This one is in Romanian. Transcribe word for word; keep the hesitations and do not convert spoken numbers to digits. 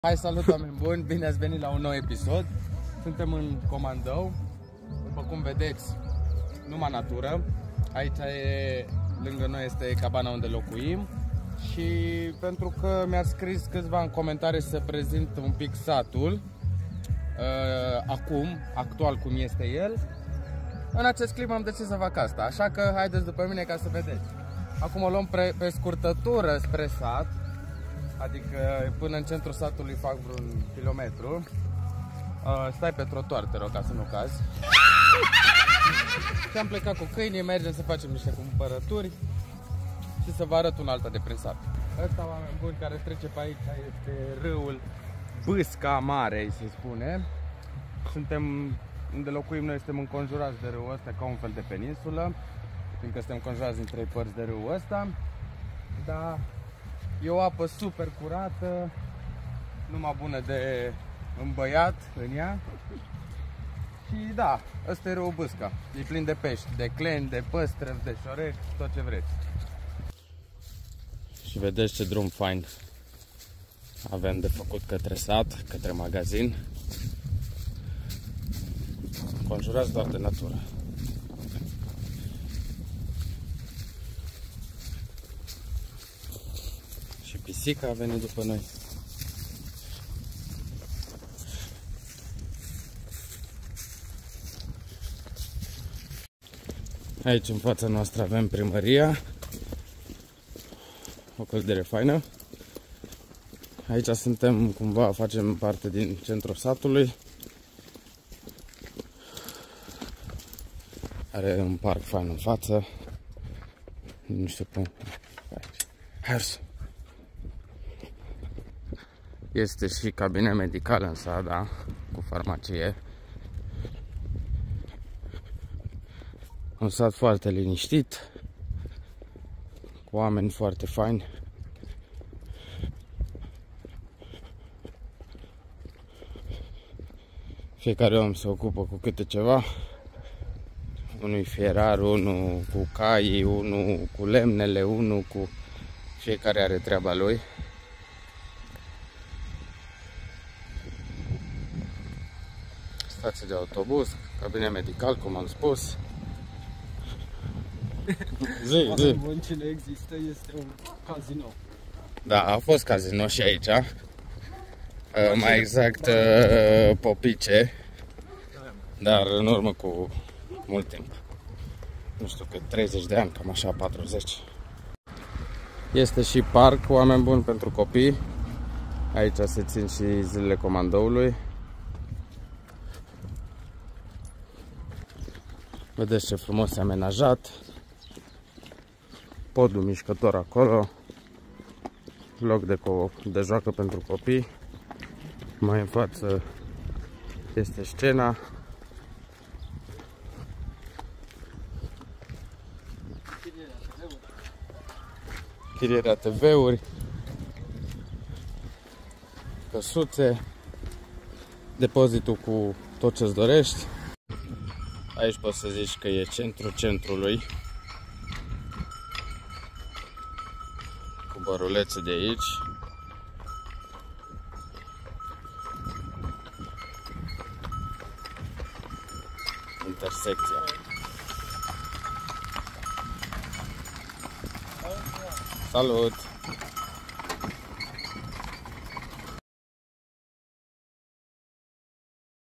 Hai, salut oameni buni, bine ați venit la un nou episod. Suntem în Comandău, după cum vedeți, numai natură. Aici e, lângă noi este cabana unde locuim. Și pentru că mi-a scris câțiva în comentarii să prezint un pic satul, uh, acum, actual cum este el, în acest clip am decis să fac asta. Așa că haideți după mine ca să vedeți. Acum o luăm pe, pe scurtătură spre sat. Adică până în centrul satului fac vreun kilometru. uh, Stai pe trotuar, te rog, ca să nu cazi. Și am plecat cu câinii, mergem să facem niște cumpărături și să vă arăt un altă de prin sat. Ăsta, oameni buni, care trece pe aici este râul Bâsca Mare, se spune. Suntem, unde locuim noi, suntem înconjurați de râul ăsta ca un fel de peninsulă, fiindcă suntem înconjurați din trei părți de râul ăsta. Dar e o apă super curată, numai bună de îmbăiat în ea. Și da, ăsta e râul Bâsca. E plin de pești, de cleni, de păstrăvi, de șorec, tot ce vreți. Și vedeți ce drum fain avem de făcut către sat, către magazin. Înconjurați doar de natură. Pisica a venit după noi. Aici în fața noastră avem primăria, o căldere faină. Aici suntem, cumva facem parte din centrul satului. Are un parc fain în față. Nu știu cum. Aici. Este și cabinet medical în sat, da, cu farmacie. Un sat foarte liniștit, cu oameni foarte faini. Fiecare om se ocupă cu câte ceva. Unul fierar, unul cu caii, unul cu lemnele, unul cu... Fiecare are treaba lui. Stație de autobuz, cabinet medical, cum am spus. Zi, zi. Ce nu există este un casino. Da, a fost casino și aici. Uh, mai exact uh, Popice. Dar în urmă cu mult timp. Nu știu cât, treizeci de ani, cam așa, patruzeci. Este și parc, oameni buni, pentru copii. Aici se țin și zilele Comandăului. Vedeți ce frumos e amenajat. Podul mișcător acolo. Loc de, de joacă pentru copii. Mai în față este scena. Chirierea T V-uri. Căsuțe. Depozitul cu tot ce-ți dorești. Aici poți să zici că e centrul centrului, cu bărulețe de aici. Intersecția. Salut!